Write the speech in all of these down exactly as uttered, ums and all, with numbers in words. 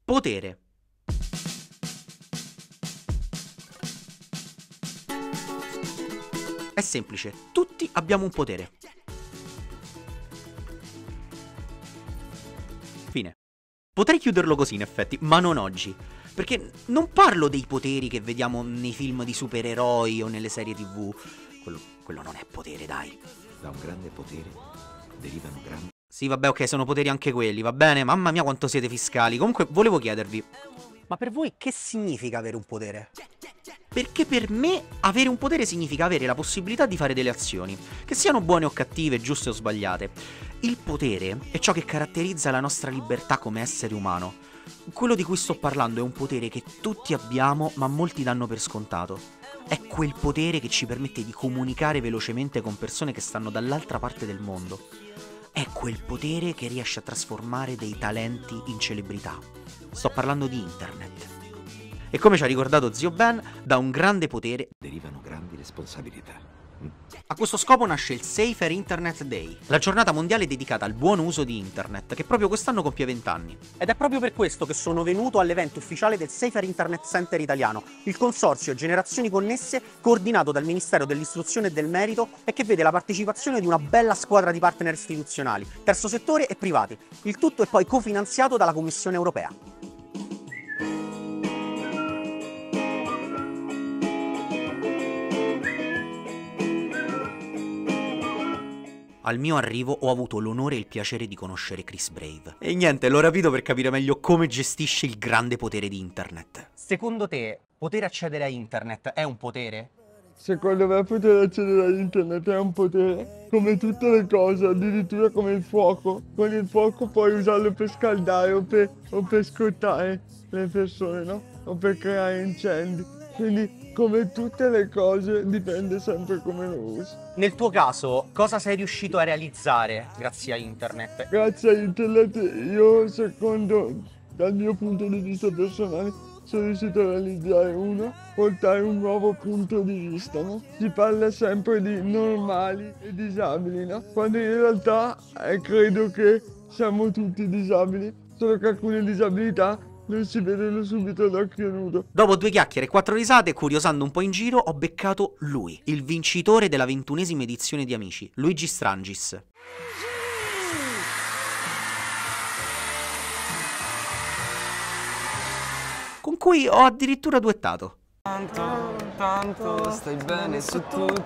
Potere. È semplice, tutti abbiamo un potere. Fine. Potrei chiuderlo così in effetti, ma non oggi. Perché non parlo dei poteri che vediamo nei film di supereroi o nelle serie tivù. Quello, quello non è potere, dai. Da un grande potere derivano grandi... Sì, vabbè, ok, sono poteri anche quelli, va bene? Mamma mia quanto siete fiscali. Comunque, volevo chiedervi, ma per voi che significa avere un potere? Perché per me avere un potere significa avere la possibilità di fare delle azioni, che siano buone o cattive, giuste o sbagliate. Il potere è ciò che caratterizza la nostra libertà come essere umano. Quello di cui sto parlando è un potere che tutti abbiamo, ma molti danno per scontato. È quel potere che ci permette di comunicare velocemente con persone che stanno dall'altra parte del mondo. È quel potere che riesce a trasformare dei talenti in celebrità. Sto parlando di internet. E come ci ha ricordato zio Ben, da un grande potere derivano grandi responsabilità. A questo scopo nasce il Safer Internet Day, la giornata mondiale dedicata al buon uso di internet, che proprio quest'anno compie venti anni. Ed è proprio per questo che sono venuto all'evento ufficiale del Safer Internet Center italiano, il consorzio Generazioni Connesse coordinato dal Ministero dell'Istruzione e del Merito e che vede la partecipazione di una bella squadra di partner istituzionali, terzo settore e privati. Il tutto è poi cofinanziato dalla Commissione Europea. Al mio arrivo ho avuto l'onore e il piacere di conoscere Chris Brave. E niente, l'ho rapito per capire meglio come gestisce il grande potere di internet. Secondo te, poter accedere a internet è un potere? Secondo me poter accedere a internet è un potere, come tutte le cose, addirittura come il fuoco. Con il fuoco puoi usarlo per scaldare o per, o per scottare le persone, no? O per creare incendi. Quindi, come tutte le cose, dipende sempre come lo usi. Nel tuo caso, cosa sei riuscito a realizzare grazie a internet? Grazie a internet io, secondo, dal mio punto di vista personale, sono riuscito a realizzare uno, portare un nuovo punto di vista, no? Si parla sempre di normali e disabili, no? Quando in realtà eh, credo che siamo tutti disabili, solo che alcune disabilità non si vedono subito ad occhio nudo. Dopo due chiacchiere e quattro risate, curiosando un po' in giro, ho beccato lui, il vincitore della ventunesima edizione di Amici, Luigi Strangis. Con cui ho addirittura duettato. Tanto, tanto, stai bene su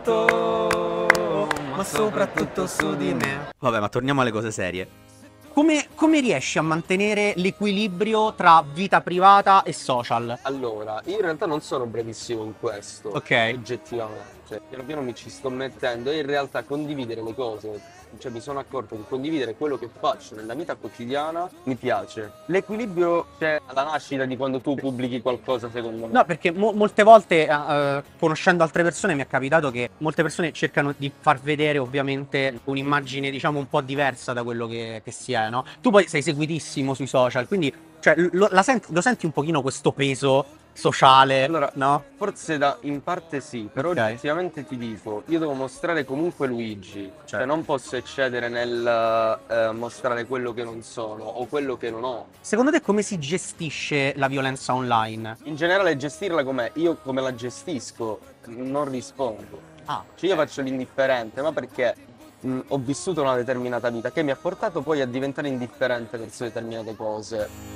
tutto, ma soprattutto su di me. Vabbè, ma torniamo alle cose serie. Come, come riesci a mantenere l'equilibrio tra vita privata e social? Allora, io in realtà non sono bravissimo in questo, Ok. oggettivamente. Cioè, piano piano mi ci sto mettendo e in realtà condividere le cose, cioè mi sono accorto che condividere quello che faccio nella vita quotidiana mi piace. L'equilibrio c'è alla nascita di quando tu pubblichi qualcosa, secondo me. No, perché mo molte volte, eh, conoscendo altre persone, mi è capitato che molte persone cercano di far vedere ovviamente un'immagine, diciamo, un po' diversa da quello che, che si è, no? Tu poi sei seguitissimo sui social, quindi cioè, lo, la senti, lo senti un pochino questo peso sociale, Allora, no? forse da, in parte sì, però Ok. oggettivamente ti dico, io devo mostrare comunque Luigi, cioè Certo. non posso eccedere nel eh, mostrare quello che non sono o quello che non ho. Secondo te come si gestisce la violenza online? In generale gestirla com'è, io come la gestisco non rispondo, Ah, cioè io faccio l'indifferente, ma perché mh, ho vissuto una determinata vita che mi ha portato poi a diventare indifferente verso determinate cose.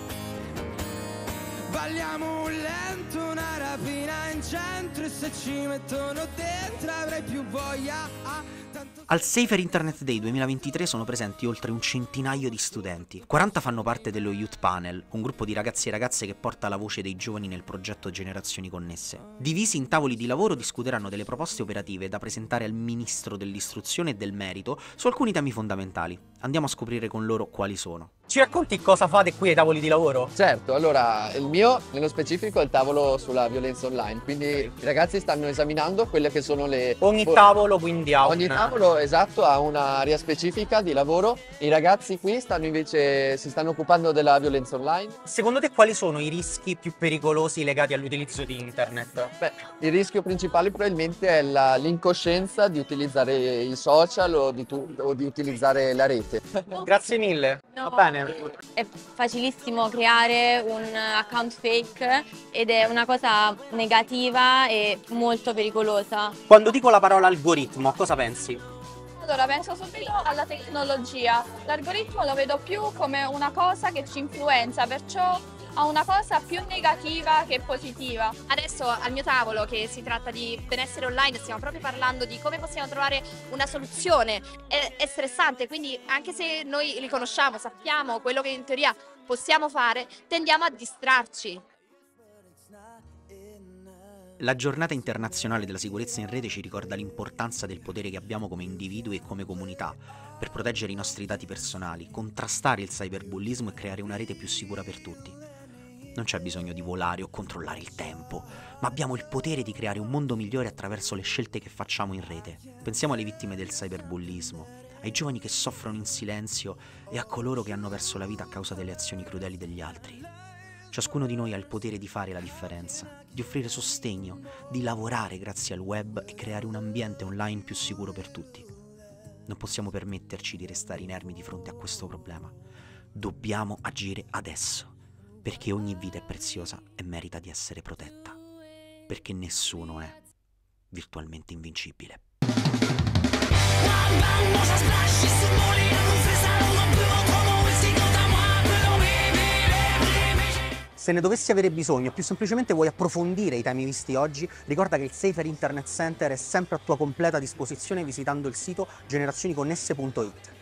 Balliamo un lento, una rapina in centro e se ci mettono dentro avrai più voglia. Ah, tanto... Al Safer Internet Day duemilaventitré sono presenti oltre un centinaio di studenti. quaranta fanno parte dello Youth Panel, un gruppo di ragazzi e ragazze che porta la voce dei giovani nel progetto Generazioni Connesse. Divisi in tavoli di lavoro discuteranno delle proposte operative da presentare al Ministro dell'Istruzione e del Merito su alcuni temi fondamentali. Andiamo a scoprire con loro quali sono. Ci racconti cosa fate qui ai tavoli di lavoro? Certo, allora il mio nello specifico è il tavolo sulla violenza online, quindi i ragazzi stanno esaminando quelle che sono le... Ogni tavolo quindi ha Ogni un... tavolo, esatto, ha un'area specifica di lavoro. I ragazzi qui stanno invece, si stanno occupando della violenza online. Secondo te quali sono i rischi più pericolosi legati all'utilizzo di internet? Beh, il rischio principale probabilmente è la- l'incoscienza di utilizzare i social o di, tu- o di utilizzare la rete. Grazie mille. Va bene. bene. È facilissimo creare un account fake ed è una cosa negativa e molto pericolosa. Quando dico la parola algoritmo, cosa pensi? Allora, penso subito alla tecnologia. L'algoritmo lo vedo più come una cosa che ci influenza, perciò ha una cosa più negativa che positiva. Adesso al mio tavolo, che si tratta di benessere online, stiamo proprio parlando di come possiamo trovare una soluzione. È, è stressante, quindi anche se noi li conosciamo, sappiamo quello che in teoria possiamo fare, tendiamo a distrarci. La giornata internazionale della sicurezza in rete ci ricorda l'importanza del potere che abbiamo come individui e come comunità per proteggere i nostri dati personali, contrastare il cyberbullismo e creare una rete più sicura per tutti. Non c'è bisogno di volare o controllare il tempo, ma abbiamo il potere di creare un mondo migliore attraverso le scelte che facciamo in rete. Pensiamo alle vittime del cyberbullismo, ai giovani che soffrono in silenzio e a coloro che hanno perso la vita a causa delle azioni crudeli degli altri. Ciascuno di noi ha il potere di fare la differenza, di offrire sostegno, di lavorare grazie al web e creare un ambiente online più sicuro per tutti. Non possiamo permetterci di restare inermi di fronte a questo problema. Dobbiamo agire adesso, perché ogni vita è preziosa e merita di essere protetta, perché nessuno è virtualmente invincibile. Se ne dovessi avere bisogno, più semplicemente vuoi approfondire i temi visti oggi, ricorda che il Safer Internet Center è sempre a tua completa disposizione visitando il sito generazioni connesse punto it.